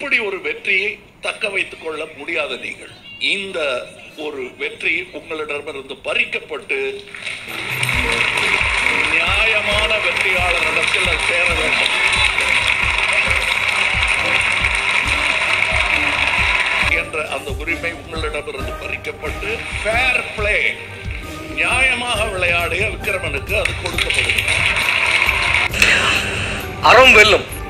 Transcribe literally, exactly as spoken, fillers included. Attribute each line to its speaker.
Speaker 1: இப்படி ஒரு வெற்றியை தக்க வைத்துக் கொள்ள முடியாத நீங்கள் இந்த ஒரு வெற்றி உங்களிடமிருந்து பறிக்கப்பட்டு நியாயமான வெற்றியாளரிடத்தில் சேர வேண்டும் என்ற அந்த உரிமை உங்களிடமிருந்து பறிக்கப்பட்டு ஃபேர் பிளே நியாயமாக விளையாடிய விக்கிரமனுக்கு அது கொடுக்கப்படுகிறது.
Speaker 2: அறம் வெல்லும்.